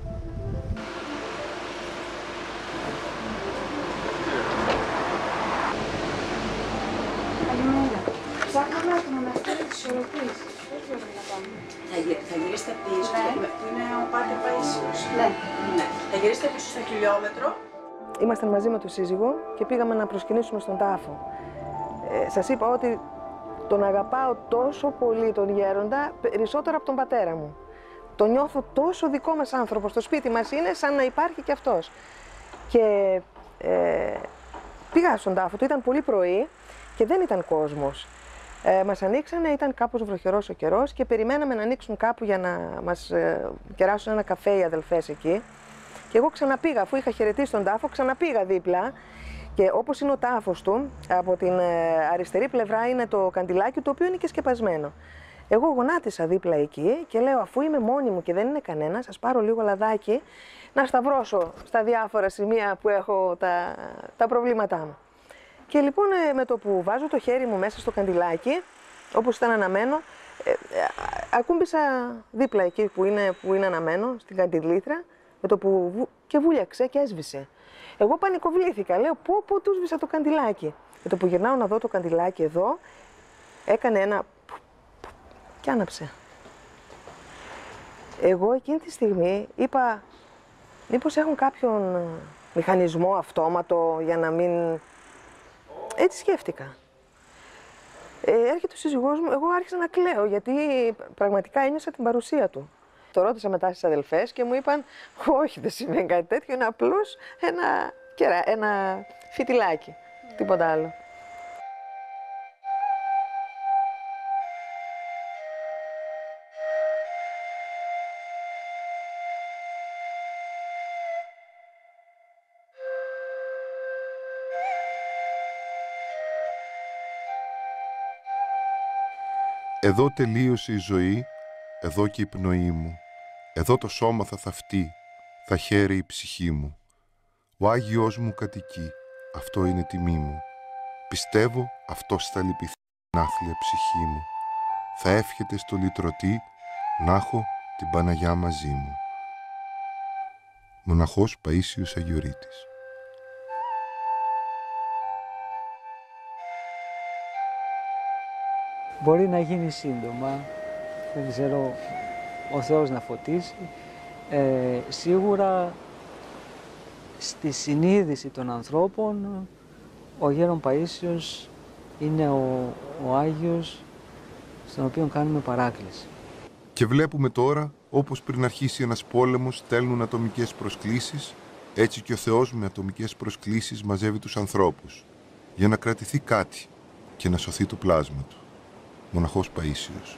Καλημέρα. Ψάχναμε το μοναστήρι της Σουρωτής. Θα, γυ, θα γυρίσετε πίσω, ναι. Που είναι ο Πάτερ Παΐσιος. Ναι. Ναι. Θα γυρίσετε πίσω στο χιλιόμετρο. Ήμασταν μαζί με τον σύζυγο και πήγαμε να προσκυνήσουμε στον τάφο. Ε, σας είπα ότι τον αγαπάω τόσο πολύ τον γέροντα, περισσότερο από τον πατέρα μου. Τον νιώθω τόσο δικό μας άνθρωπο. Στο σπίτι μας είναι σαν να υπάρχει και αυτός. Και ε, πήγα στον τάφο του, ήταν πολύ πρωί και δεν ήταν κόσμος. Ε, μας ανοίξανε, ήταν κάπως βροχερός ο καιρός και περιμέναμε να ανοίξουν κάπου για να μας ε, κεράσουν ένα καφέ οι αδελφές εκεί. Και εγώ ξαναπήγα, αφού είχα χαιρετήσει τον τάφο, ξαναπήγα δίπλα. Και όπως είναι ο τάφος του, από την ε, αριστερή πλευρά είναι το καντιλάκι, το οποίο είναι και σκεπασμένο. Εγώ γονάτισα δίπλα εκεί και λέω, αφού είμαι μόνη μου και δεν είναι κανένα, σας πάρω λίγο λαδάκι να σταυρώσω στα διάφορα σημεία που έχω τα, τα προβλήματά μου. Και λοιπόν με το που βάζω το χέρι μου μέσα στο καντιλάκι, όπως ήταν αναμένο, ε, ε, ακούμπησα δίπλα εκεί που είναι, που είναι αναμένο, στην καντιλήθρα, με το που βου... και βούλιαξε και έσβησε. Εγώ πανικοβλήθηκα, λέω πω πω του σβήσα το καντιλάκι. Με το που γυρνάω να δω το καντιλάκι εδώ, έκανε ένα και άναψε. Εγώ εκείνη τη στιγμή είπα, μήπως έχουν κάποιον μηχανισμό αυτόματο για να μην... Έτσι σκέφτηκα. Ε, έρχεται ο σύζυγός μου, εγώ άρχισα να κλαίω γιατί πραγματικά ένιωσα την παρουσία του. Το ρώτησα μετά στις αδελφές και μου είπαν, όχι δεν σημαίνει κάτι τέτοιο, είναι απλώς ένα, κερα, ένα φιτιλάκι, τίποτα άλλο. Εδώ τελείωσε η ζωή, εδώ και η πνοή μου. Εδώ το σώμα θα θαυτεί, θα χαίρει η ψυχή μου. Ο Άγιος μου κατοικεί, αυτό είναι τιμή μου. Πιστεύω αυτός θα λυπηθεί την άθλια ψυχή μου. Θα εύχεται στο λυτρωτή να έχω την Παναγιά μαζί μου. Μοναχός Παΐσιος Αγιορείτης. Μπορεί να γίνει σύντομα, δεν ξέρω, ο Θεός να φωτίσει. Ε, σίγουρα στη συνείδηση των ανθρώπων ο Γέρον Παΐσιος είναι ο, ο Άγιος στον οποίο κάνουμε παράκληση. Και βλέπουμε τώρα, όπως πριν αρχίσει ένας πόλεμος στέλνουν ατομικές προσκλήσεις, έτσι και ο Θεός με ατομικές προσκλήσεις μαζεύει τους ανθρώπους για να κρατηθεί κάτι και να σωθεί το πλάσμα του. Μοναχός Παΐσιος.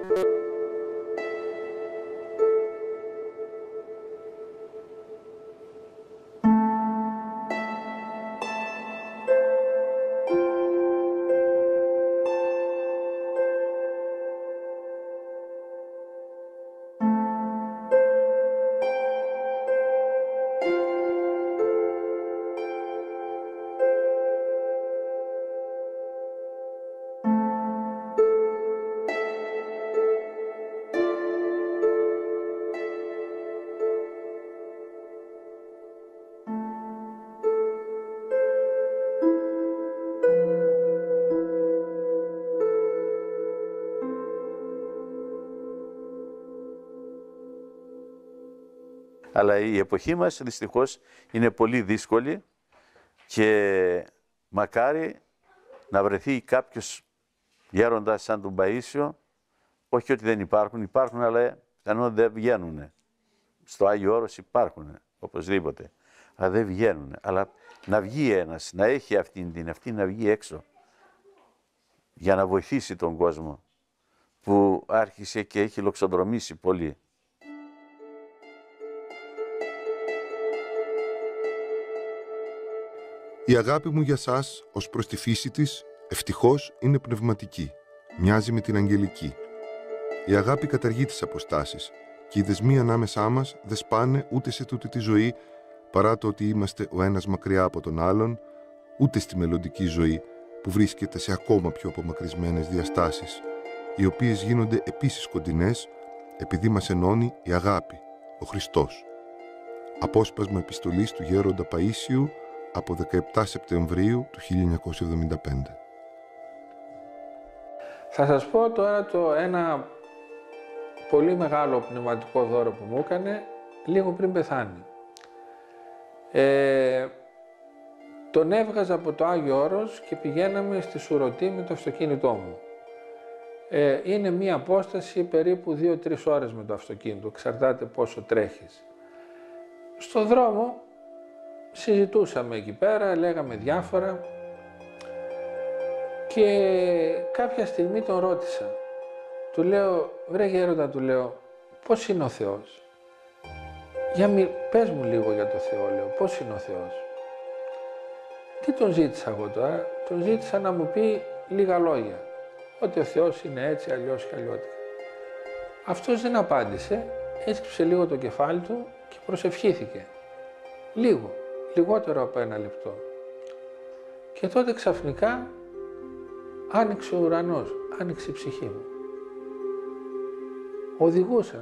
Αλλά η εποχή μας δυστυχώς είναι πολύ δύσκολη και μακάρι να βρεθεί κάποιος γέροντας σαν τον Παΐσιο, όχι ότι δεν υπάρχουν, υπάρχουν αλλά πιθανόν δεν βγαίνουν. Στο Άγιο Όρος υπάρχουν οπωσδήποτε, αλλά δεν βγαίνουν. Αλλά να βγει ένας, να έχει αυτήν την αυτή να βγει έξω για να βοηθήσει τον κόσμο που άρχισε και έχει λοξοδρομήσει πολύ. Η αγάπη μου για σας, ως προς τη φύση της, ευτυχώς είναι πνευματική. Μοιάζει με την αγγελική. Η αγάπη καταργεί τις αποστάσεις και οι δεσμοί ανάμεσά μας δεν σπάνε ούτε σε τούτη τη ζωή, παρά το ότι είμαστε ο ένας μακριά από τον άλλον, ούτε στη μελλοντική ζωή που βρίσκεται σε ακόμα πιο απομακρυσμένες διαστάσεις, οι οποίες γίνονται επίσης κοντινές επειδή μας ενώνει η αγάπη, ο Χριστός. Απόσπασμα επιστολής του Γέροντα Παΐσιου από δεκαεπτά Σεπτεμβρίου του χίλια εννιακόσια εβδομήντα πέντε. Θα σας πω τώρα το ένα πολύ μεγάλο πνευματικό δώρο που μου έκανε λίγο πριν πεθάνει. Ε, τον έβγαζα από το Άγιο Όρος και πηγαίναμε στη Σουρωτή με το αυτοκίνητό μου. Ε, είναι μία απόσταση περίπου δύο τρεις ώρες με το αυτοκίνητο, εξαρτάται πόσο τρέχεις. Στο δρόμο συζητούσαμε εκεί πέρα, λέγαμε διάφορα και κάποια στιγμή τον ρώτησα. Του λέω, βρε γέροντα, του λέω, πώς είναι ο Θεός? Για μη, πες μου λίγο για το Θεό, λέω, πώς είναι ο Θεός? Τι τον ζήτησα εγώ τώρα? Τον ζήτησα να μου πει λίγα λόγια. Ότι ο Θεός είναι έτσι, αλλιώς και αλλιώτικα. Αυτός δεν απάντησε, έσκυψε λίγο το κεφάλι του και προσευχήθηκε. Λίγο, λιγότερο από ένα λεπτό. Και τότε ξαφνικά άνοιξε ο ουρανός, άνοιξε η ψυχή μου. Οδηγούσα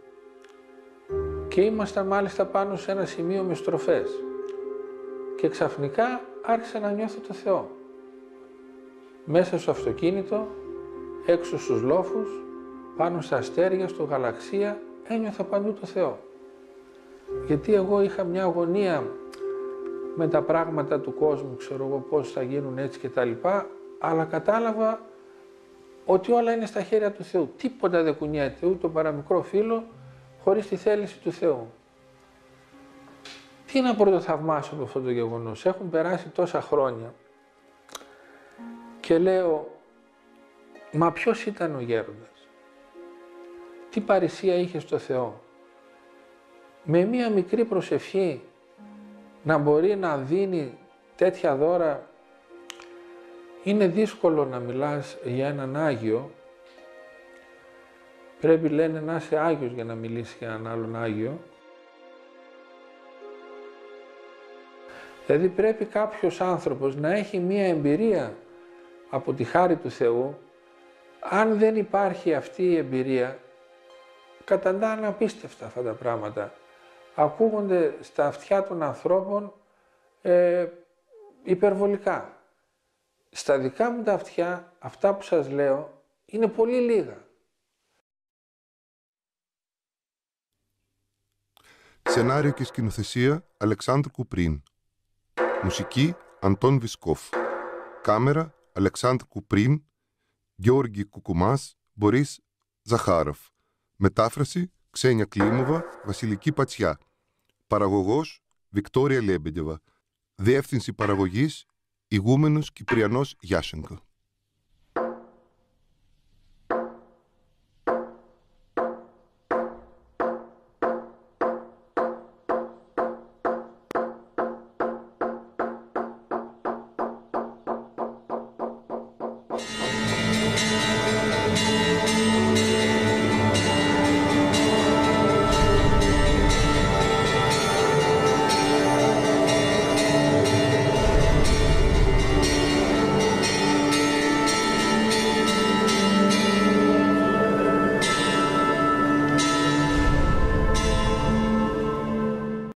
και ήμασταν μάλιστα πάνω σε ένα σημείο με στροφές και ξαφνικά άρχισα να νιώθω το Θεό. Μέσα στο αυτοκίνητο, έξω στους λόφους, πάνω στα αστέρια, στο γαλαξία, ένιωθα παντού το Θεό. Γιατί εγώ είχα μια αγωνία με τα πράγματα του κόσμου, ξέρω εγώ πώς θα γίνουν έτσι και τα λοιπά, αλλά κατάλαβα ότι όλα είναι στα χέρια του Θεού. Τίποτα δεν κουνιέται, ούτε το παραμικρό φύλλο, χωρίς τη θέληση του Θεού. Τι να πρωτοθαυμάσω από αυτό το γεγονός? Έχουν περάσει τόσα χρόνια και λέω, μα ποιος ήταν ο γέροντας? Τι παρησία είχε στο Θεό? Με μία μικρή προσευχή να μπορεί να δίνει τέτοια δώρα. Είναι δύσκολο να μιλάς για έναν Άγιο. Πρέπει, λένε, να είσαι Άγιος για να μιλήσεις για έναν άλλον Άγιο. Δηλαδή πρέπει κάποιος άνθρωπος να έχει μία εμπειρία από τη χάρη του Θεού. Αν δεν υπάρχει αυτή η εμπειρία, καταντάνε απίστευτα αυτά τα πράγματα. Ακούγονται στα αυτιά των ανθρώπων ε, υπερβολικά. Στα δικά μου τα αυτιά, αυτά που σας λέω, είναι πολύ λίγα. Σενάριο και σκηνοθεσία Αλεξάνδρ Κουπρίν. Μουσική Αντών Βισκόφ. Κάμερα Αλεξάνδρ Κουπρίν, Γιώργη Κουκουμάς, Μπορίς Ζαχάροφ. Μετάφραση Ξένια Κλίμοβα, Βασιλική Πατσιά. Παραγωγός Βικτόρια Λέμπεντεβα. Διεύθυνση παραγωγής Ηγούμενος Κυπριανός Γιάσενκο.